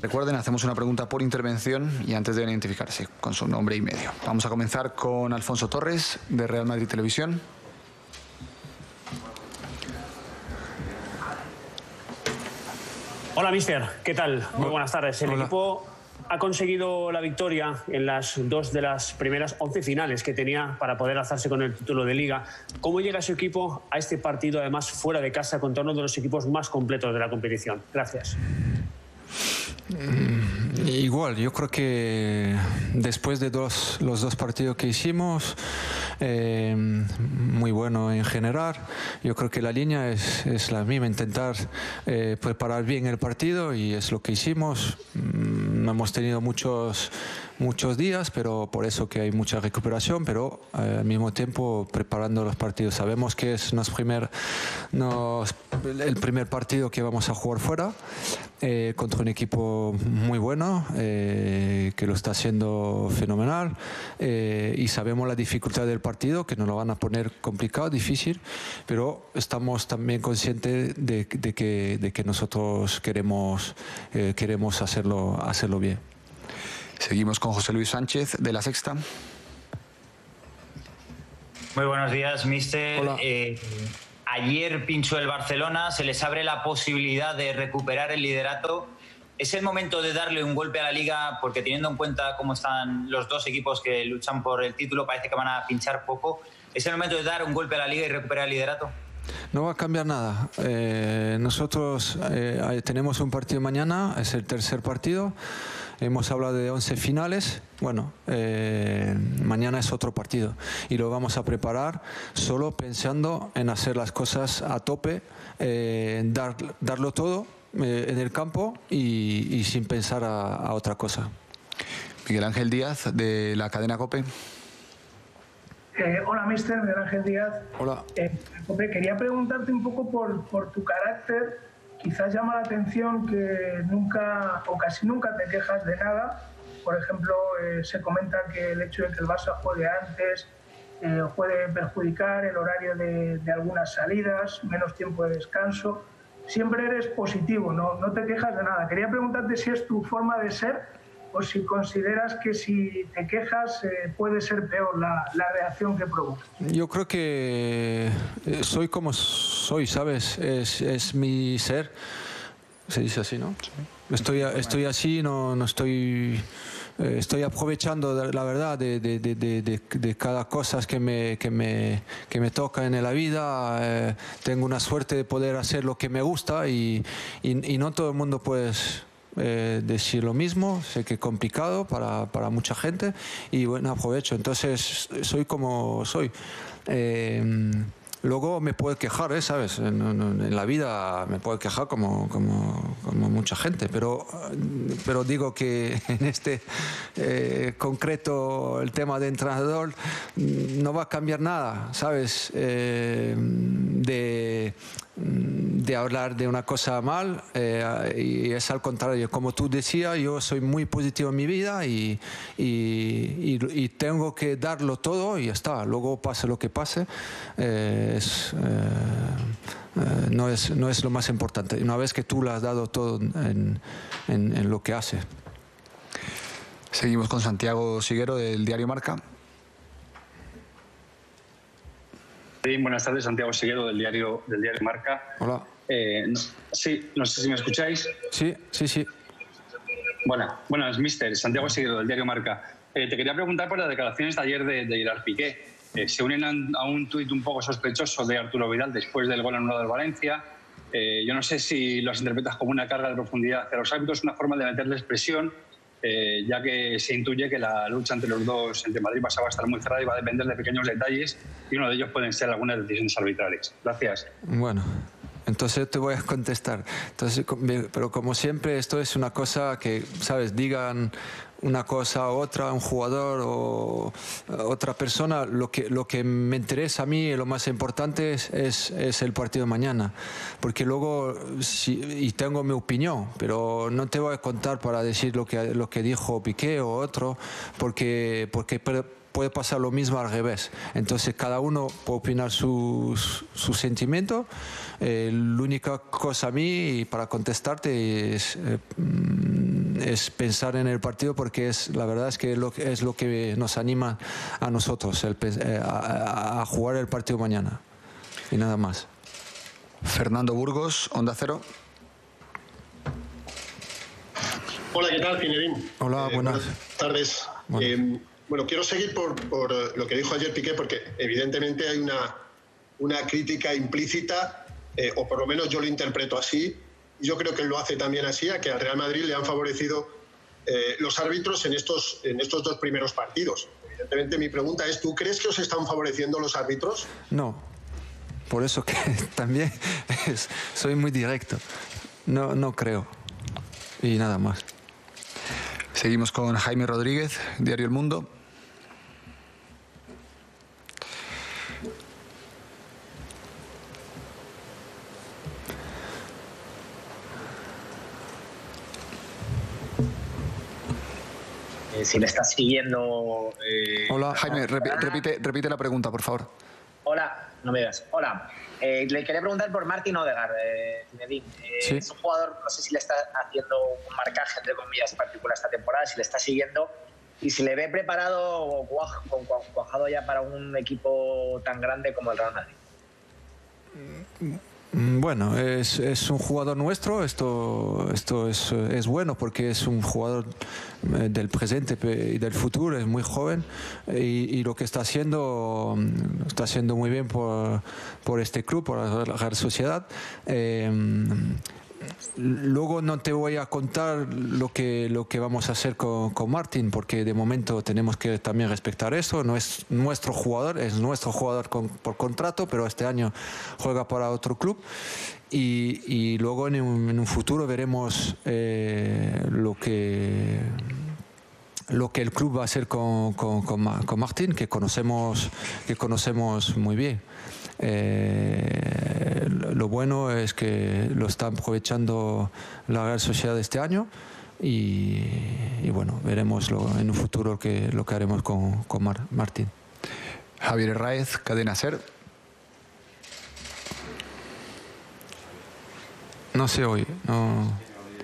Recuerden, hacemos una pregunta por intervención y antes deben identificarse con su nombre y medio. Vamos a comenzar con Alfonso Torres, de Real Madrid Televisión. Hola, mister. ¿Qué tal? Muy buenas tardes. El equipo ha conseguido la victoria en las 2 de las primeras 11 finales que tenía para poder alzarse con el título de Liga. ¿Cómo llega su equipo a este partido, además fuera de casa, contra uno de los equipos más completos de la competición? Gracias. Igual, yo creo que después de los dos partidos que hicimos, muy bueno en general, yo creo que la línea es la misma, intentar preparar bien el partido y es lo que hicimos. Hemos tenido muchos días, pero por eso que hay mucha recuperación, pero al mismo tiempo preparando los partidos. Sabemos que es el primer partido que vamos a jugar fuera contra un equipo muy bueno que lo está haciendo fenomenal y sabemos la dificultad del partido, que nos lo van a poner complicado, difícil, pero estamos también conscientes de que nosotros queremos hacerlo bien. Seguimos con José Luis Sánchez, de La Sexta. Muy buenos días, mister. Hola. Ayer pinchó el Barcelona, se les abre la posibilidad de recuperar el liderato. ¿Es el momento de darle un golpe a la Liga? Porque teniendo en cuenta cómo están los dos equipos que luchan por el título, parece que van a pinchar poco. ¿Es el momento de dar un golpe a la Liga y recuperar el liderato? No va a cambiar nada. Nosotros tenemos un partido mañana, es el tercer partido. Hemos hablado de 11 finales. Bueno, mañana es otro partido y lo vamos a preparar solo pensando en hacer las cosas a tope, darlo todo en el campo y sin pensar a otra cosa. Miguel Ángel Díaz, de la cadena COPE. Hola, mister. Miguel Ángel Díaz. Hola. Quería preguntarte un poco por tu carácter. Quizás llama la atención que nunca o casi nunca te quejas de nada. Por ejemplo, se comenta que el hecho de que el Barça juegue antes puede perjudicar el horario de algunas salidas, menos tiempo de descanso. Siempre eres positivo, no te quejas de nada. Quería preguntarte si es tu forma de ser o si consideras que si te quejas puede ser peor la reacción que provoca. Yo creo que soy como soy, ¿sabes? Es mi ser. Se dice así, ¿no? Sí. Estoy así, no estoy... Estoy aprovechando, la verdad, de cada cosa que me toca en la vida. Tengo una suerte de poder hacer lo que me gusta y no todo el mundo puede decir lo mismo. Sé que es complicado para mucha gente y bueno, aprovecho. Entonces soy como soy. Luego me puedo quejar, ¿sabes? En la vida me puedo quejar como mucha gente, pero digo que en este concreto el tema de entrenador no va a cambiar nada, ¿sabes? De hablar de una cosa mal y es al contrario. Como tú decías, yo soy muy positivo en mi vida y tengo que darlo todo y ya está. Luego pase lo que pase, no es lo más importante. Una vez que tú le has dado todo en lo que haces. Seguimos con Santiago Siguero, del diario Marca. Sí, buenas tardes, Santiago Siguero, del diario Marca. Hola. Sí, no sé si me escucháis. Sí. Bueno, es mister Santiago Siguero, del diario Marca. Te quería preguntar por las declaraciones de ayer de Gerard Piqué. Se unen a un tuit un poco sospechoso de Arturo Vidal después del gol anulado del Valencia. Yo no sé si los interpretas como una carga de profundidad hacia los árbitros, una forma de meterles presión, ya que se intuye que la lucha entre los dos, entre Madrid y Barça, va a estar muy cerrada y va a depender de pequeños detalles y uno de ellos pueden ser algunas decisiones arbitrales. Gracias. Bueno, entonces te voy a contestar. Pero como siempre, esto es una cosa que, ¿sabes? Digan una cosa u otra, un jugador o otra persona, lo que me interesa a mí y lo más importante es el partido de mañana, porque luego y tengo mi opinión, pero no te voy a contar para decir lo que dijo Piqué o otro, porque puede pasar lo mismo al revés. Entonces cada uno puede opinar su sentimiento. La única cosa a mí para contestarte es es pensar en el partido, porque la verdad es que es lo que nos anima a nosotros a jugar el partido mañana y nada más. Fernando Burgos, Onda Cero. Hola, ¿qué tal, Zinedine? Hola, buenas tardes. Bueno, quiero seguir por lo que dijo ayer Piqué, porque evidentemente hay una crítica implícita, o por lo menos yo lo interpreto así, y yo creo que él lo hace también así, a que al Real Madrid le han favorecido los árbitros en estos 2 primeros partidos. Evidentemente mi pregunta es, ¿tú crees que os están favoreciendo los árbitros? No, por eso que también soy muy directo. No creo. Y nada más. Seguimos con Jaime Rodríguez, Diario El Mundo. Si le estás siguiendo... Hola, Jaime, repite la pregunta, por favor. Hola, no me digas. Hola, le quería preguntar por Martin Odegaard, Zinedine. Sí. Es un jugador, no sé si le está haciendo un marcaje, entre comillas, particular esta temporada, si le está siguiendo y si le ve preparado o cuajado ya para un equipo tan grande como el Real Madrid. Bueno, es un jugador nuestro, esto es bueno porque es un jugador del presente y del futuro, es muy joven y lo que está haciendo muy bien por este club, por la Real Sociedad. Luego no te voy a contar lo que vamos a hacer con Martin, porque de momento tenemos que también respetar eso. No es nuestro jugador, es nuestro jugador por contrato, pero este año juega para otro club. Y luego en un futuro veremos lo que el club va a hacer con Martin, que conocemos muy bien. Lo bueno es que lo está aprovechando la Real Sociedad este año y bueno, veremos en un futuro lo que haremos con Martín. Javier Herráez, Cadena SER. No se oye, no.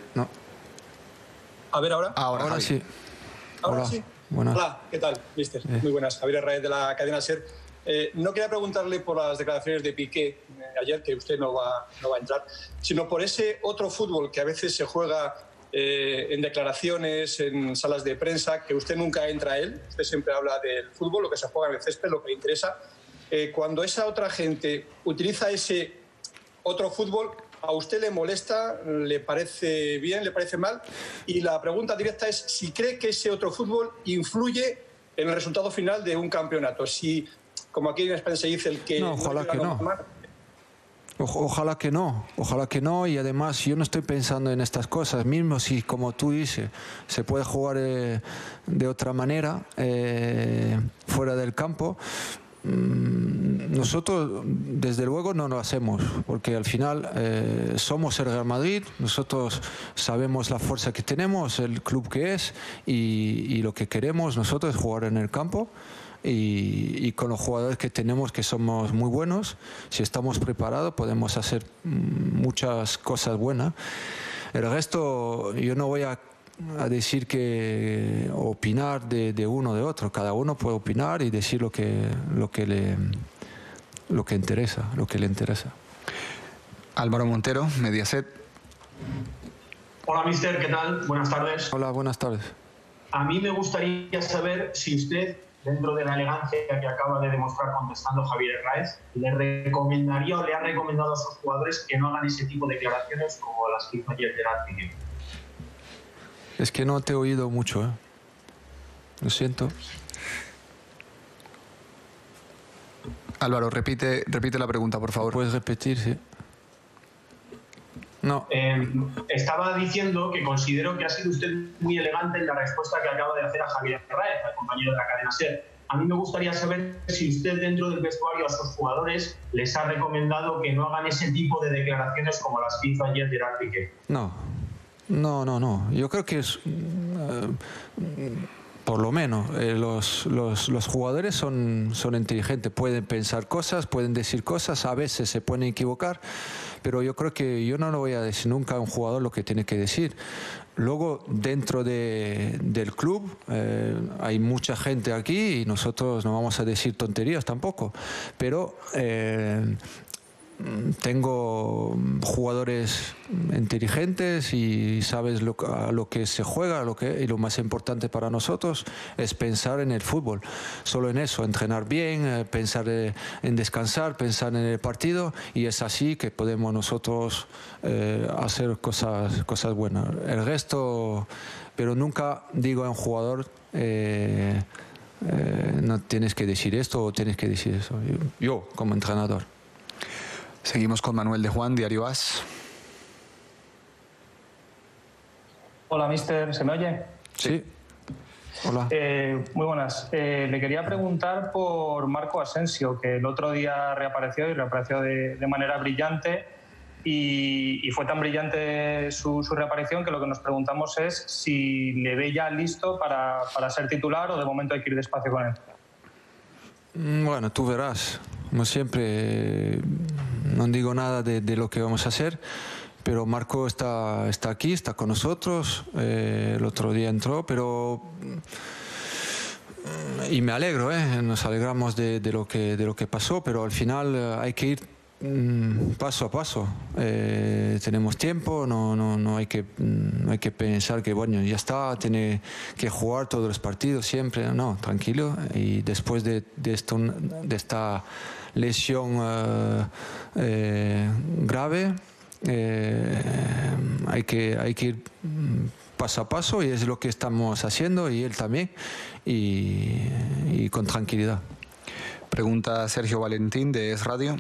A ver, ¿ahora? Ahora sí. ¿Ahora Hola, sí? buenas. Hola, ¿qué tal, mister? Muy buenas. Javier Herráez, de la Cadena SER. No quería preguntarle por las declaraciones de Piqué ayer, que usted no va a entrar, sino por ese otro fútbol que a veces se juega en declaraciones, en salas de prensa, que usted nunca entra a él. Usted siempre habla del fútbol, lo que se juega en el césped, lo que le interesa. Cuando esa otra gente utiliza ese otro fútbol, ¿a usted le molesta? ¿Le parece bien? ¿Le parece mal? Y la pregunta directa es si cree que ese otro fútbol influye en el resultado final de un campeonato. Si, como aquí en España se dice, el que... No, ojalá que no. Ojalá que no, y además yo no estoy pensando en estas cosas, mismo si, como tú dices, se puede jugar de otra manera fuera del campo. Nosotros desde luego no lo hacemos, porque al final somos el Real Madrid, nosotros sabemos la fuerza que tenemos, el club que es, y lo que queremos nosotros es jugar en el campo. Y con los jugadores que tenemos, que somos muy buenos, si estamos preparados podemos hacer muchas cosas buenas. El resto yo no voy a decir que opinar de uno o de otro. Cada uno puede opinar y decir lo que le interesa. Álvaro Montero, Mediaset. Hola, mister, ¿qué tal? Buenas tardes. Hola, buenas tardes. A mí me gustaría saber si usted, dentro de la elegancia que acaba de demostrar contestando Javier Herráez, le recomendaría o le ha recomendado a sus jugadores que no hagan ese tipo de declaraciones como las que hizo ayer Gerard Piqué. Es que no te he oído mucho, Lo siento. Álvaro, repite la pregunta, por favor. ¿Puedes repetir? Sí. No. Estaba diciendo que considero que ha sido usted muy elegante en la respuesta que acaba de hacer a Javier Herráez, al compañero de la cadena SER. A mí me gustaría saber si usted dentro del vestuario a sus jugadores les ha recomendado que no hagan ese tipo de declaraciones como las que hizo ayer Gerard Piqué. No. Yo creo que es... por lo menos los jugadores son inteligentes, pueden pensar cosas, pueden decir cosas, a veces se pueden equivocar, pero yo creo que yo no le voy a decir nunca a un jugador lo que tiene que decir. Luego, dentro del club, hay mucha gente aquí y nosotros no vamos a decir tonterías tampoco, pero tengo jugadores inteligentes y sabes a lo que se juega, y lo más importante para nosotros es pensar en el fútbol, solo en eso, entrenar bien, pensar en descansar, pensar en el partido, y es así que podemos nosotros hacer cosas buenas. El resto, pero nunca digo a un jugador no tienes que decir esto o tienes que decir eso, yo como entrenador. Seguimos con Manuel de Juan, Diario AS. Hola, mister, ¿se me oye? Sí. Hola. Muy buenas. Le quería preguntar por Marco Asensio, que el otro día reapareció de manera brillante y fue tan brillante su reaparición que lo que nos preguntamos es si le ve ya listo para ser titular o de momento hay que ir despacio con él. Bueno, tú verás. Como siempre, no digo nada de lo que vamos a hacer, pero Marco está aquí, está con nosotros. El otro día entró, y me alegro, nos alegramos de lo que pasó, pero al final hay que ir paso a paso. Tenemos tiempo, no hay que pensar que bueno, ya está, tiene que jugar todos los partidos siempre. No, tranquilo. Y después de esta lesión grave, hay que ir paso a paso, y es lo que estamos haciendo, y él también, y con tranquilidad. Pregunta Sergio Valentín de Es Radio.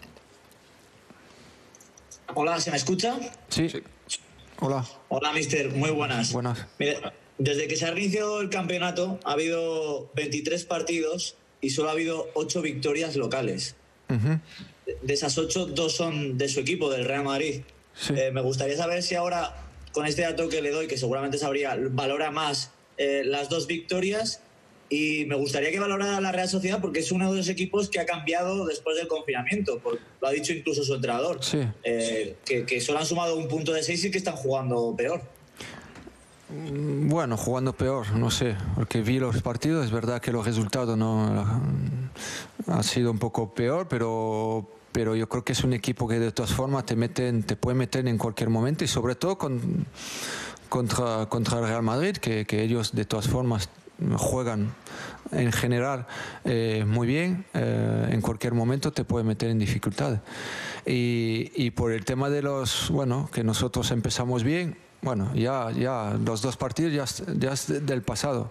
Hola, ¿se me escucha? Sí. Hola. Hola, mister. Muy buenas. Buenas. Mire, desde que se ha reiniciado el campeonato ha habido 23 partidos y solo ha habido 8 victorias locales. De esas 8, 2 son de su equipo, del Real Madrid. Sí. Me gustaría saber si ahora, con este dato que le doy, que seguramente sabría, valora más las 2 victorias, y me gustaría que valorara la Real Sociedad porque es uno de los equipos que ha cambiado después del confinamiento, lo ha dicho incluso su entrenador, sí. Que solo han sumado un punto de 6 y que están jugando peor. Bueno, jugando peor, no sé, porque vi los partidos, es verdad que los resultados no ha sido un poco peor, pero yo creo que es un equipo que de todas formas te puede meter en cualquier momento, y sobre todo contra el Real Madrid, que ellos de todas formas juegan en general muy bien, en cualquier momento te puede meter en dificultades. Y por el tema de que nosotros empezamos bien, bueno, ya los 2 partidos ya es del pasado.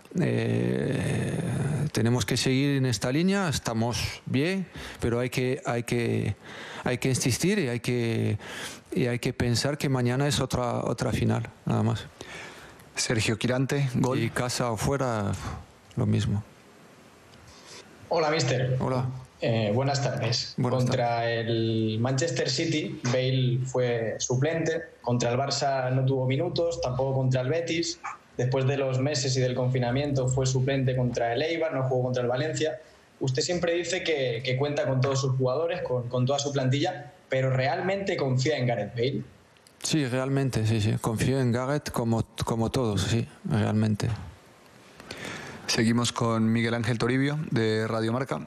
Tenemos que seguir en esta línea, estamos bien, pero hay que insistir, y hay que pensar que mañana es otra final, nada más. Sergio Quirante, gol. Y casa o fuera, lo mismo. Hola, mister. Hola. Buenas tardes. Contra el Manchester City, Bale fue suplente. Contra el Barça no tuvo minutos, tampoco contra el Betis. Después de los meses y del confinamiento fue suplente contra el Eibar, no jugó contra el Valencia. Usted siempre dice que cuenta con todos sus jugadores, con toda su plantilla, pero ¿realmente confía en Gareth Bale? Sí, realmente, sí. Confío en Gareth como todos, sí, realmente. Seguimos con Miguel Ángel Toribio, de Radio Marca.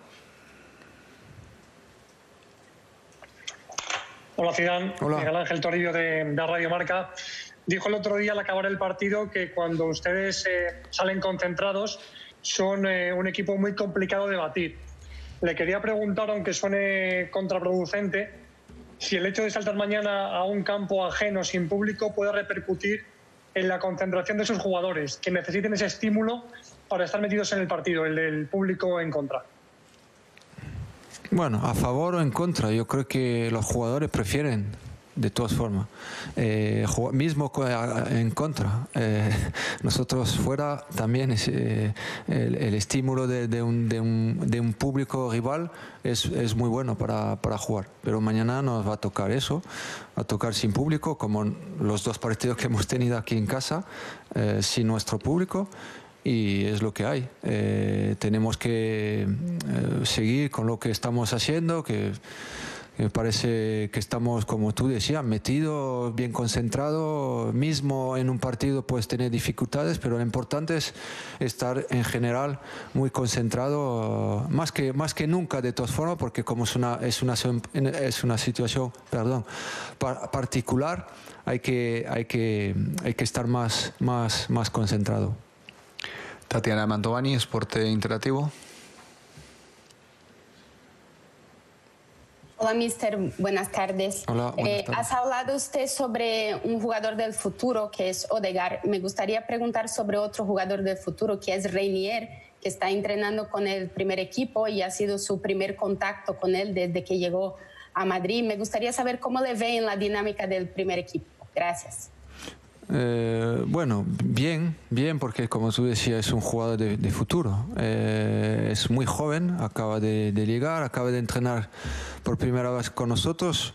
Hola, Zidane. Hola. Miguel Ángel Toribio, de Radio Marca. Dijo el otro día al acabar el partido que cuando ustedes salen concentrados son un equipo muy complicado de batir. Le quería preguntar, aunque suene contraproducente, si el hecho de saltar mañana a un campo ajeno sin público puede repercutir en la concentración de sus jugadores, que necesiten ese estímulo para estar metidos en el partido, el del público en contra. Bueno, a favor o en contra, yo creo que los jugadores prefieren, de todas formas, mismo en contra. Nosotros fuera también el estímulo de un público rival es muy bueno para jugar, pero mañana nos va a tocar eso, va a tocar sin público, como los 2 partidos que hemos tenido aquí en casa, sin nuestro público. Y es lo que hay. Tenemos que seguir con lo que estamos haciendo, que Me parece que estamos, como tú decías, metidos, bien concentrados. Mismo en un partido puedes tener dificultades, pero lo importante es estar en general muy concentrado, más que nunca de todas formas, porque como es una situación particular, hay que estar más concentrado. Tatiana Mantovani, Esporte Interactivo. Hola, mister. Buenas tardes. Hola, buenas tardes. Has hablado usted sobre un jugador del futuro que es Odegaard. Me gustaría preguntar sobre otro jugador del futuro que es Reinier, que está entrenando con el primer equipo y ha sido su primer contacto con él desde que llegó a Madrid. Me gustaría saber cómo le ve en la dinámica del primer equipo. Gracias. Bueno, bien, porque como tú decías, es un jugador de futuro. Es muy joven, acaba de llegar, acaba de entrenar por primera vez con nosotros,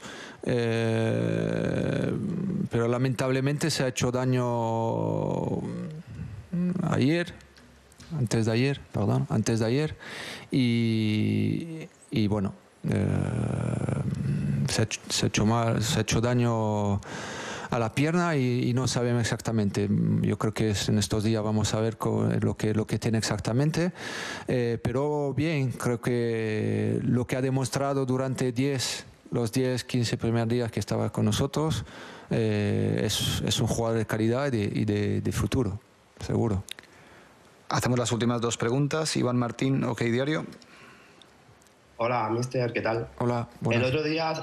pero lamentablemente se ha hecho daño antes de ayer, y bueno, se ha hecho daño a la pierna y no sabemos exactamente. Yo creo que en estos días vamos a ver lo que tiene exactamente, pero bien, creo que lo que ha demostrado durante los 10-15 primeros días que estaba con nosotros es un jugador de calidad y de futuro, seguro. Hacemos las últimas dos preguntas. Iván Martín, OK Diario. Hola, mister, ¿qué tal? Hola, buenas. El otro día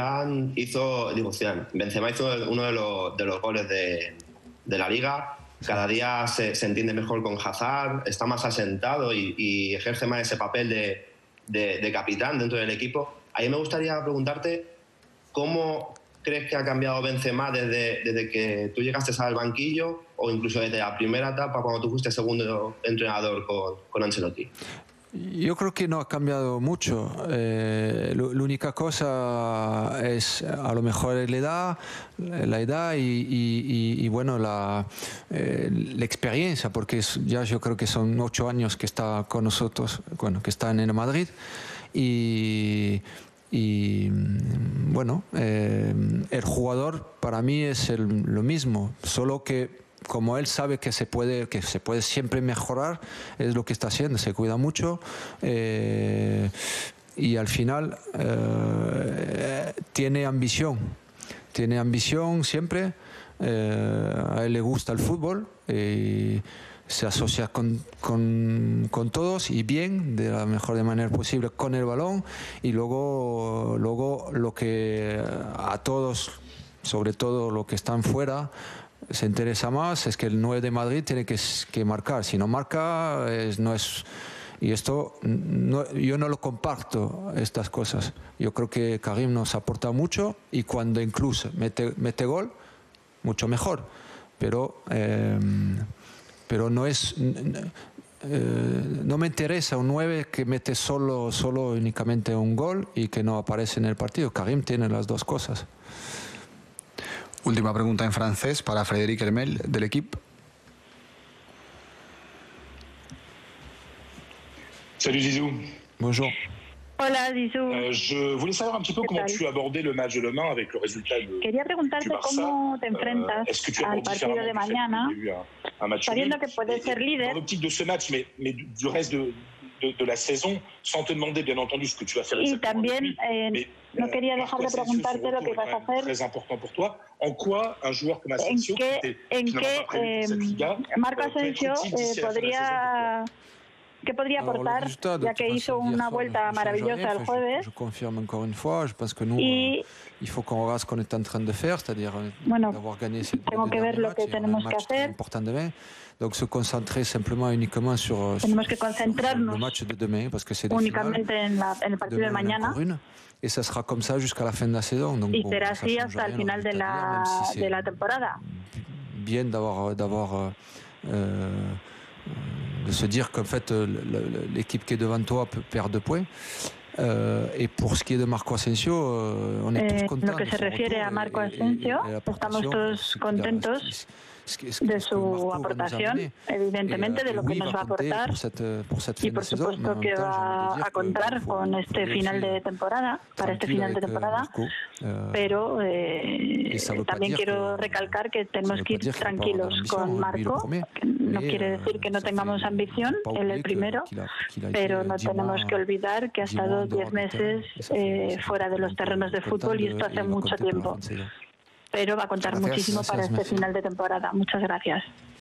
Benzema hizo uno de los goles de la Liga. Cada día se entiende mejor con Hazard, está más asentado y ejerce más ese papel de capitán dentro del equipo. A mí me gustaría preguntarte cómo crees que ha cambiado Benzema desde que tú llegaste al banquillo o incluso desde la primera etapa cuando tú fuiste segundo entrenador con Ancelotti. Yo creo que no ha cambiado mucho. La única cosa es a lo mejor la edad y bueno, la experiencia, porque ya yo creo que son 8 años que está con nosotros, bueno, que está en el Madrid y bueno, el jugador para mí es lo mismo, solo que como él sabe que se puede siempre mejorar, es lo que está haciendo, se cuida mucho y al final tiene ambición siempre, a él le gusta el fútbol y se asocia con todos y bien, de la mejor manera posible con el balón y luego lo que a todos, sobre todo los que están fuera, se interesa más es que el 9 de Madrid tiene que marcar. Si no marca, no es. Y esto, yo no lo comparto, estas cosas. Yo creo que Karim nos aporta mucho y cuando incluso mete gol, mucho mejor. Pero no es. No me interesa un 9 que mete solo únicamente un gol y que no aparece en el partido. Karim tiene las dos cosas. Última pregunta en francés para Frédéric Hermel, de l'Équipe. Salut Zizou. Bonjour. Hola Zizou. Je voulais savoir un petit peu comment tu abordais le match de demain avec le résultat Quería preguntarte cómo te enfrentas al partido de mañana, sabiendo que puedes ser líder. Dans l'optique de ce match, mais du reste de la saison, sans te demander bien entendu ce que tu vas faire. Y también no quería dejar de preguntarte lo que vas a hacer. Très important pour toi. En quoi un joueur comme Asensio, Marco Asensio ¿qué podría aportar, ya que hizo una vuelta maravillosa el jueves? Je confirme encore une fois, je pense que nous, il faut qu'on regarde ce qu'on est en train de faire, c'est-à-dire d'avoir gagné ces tengo que ver lo que tenemos que hacer. Important demain. Donc se concentrer simplement uniquement sur le match de demain, parce que c'est únicamente en el partido de mañana. Et ça sera comme ça jusqu'à la fin de la saison. Donc, y será así hasta el final de la temporada. Bien de se dire qu'en fait l'équipe qui est devant toi peut perdre 2 points, Y por ce qui est de Marco Asensio, on est tous contents. Lo que se refiere a Marco Asensio, estamos todos contentos de su aportación, evidentemente de lo que nos va a aportar y por supuesto que va a contar con este final de temporada, para este final de temporada, pero también quiero recalcar que tenemos que ir tranquilos con Marco. No quiere decir que no tengamos ambición, él el primero, pero no tenemos que olvidar que ha estado 10 meses fuera de los terrenos de fútbol y esto hace mucho tiempo. Pero va a contar muchísimo para este final de temporada. Muchas gracias.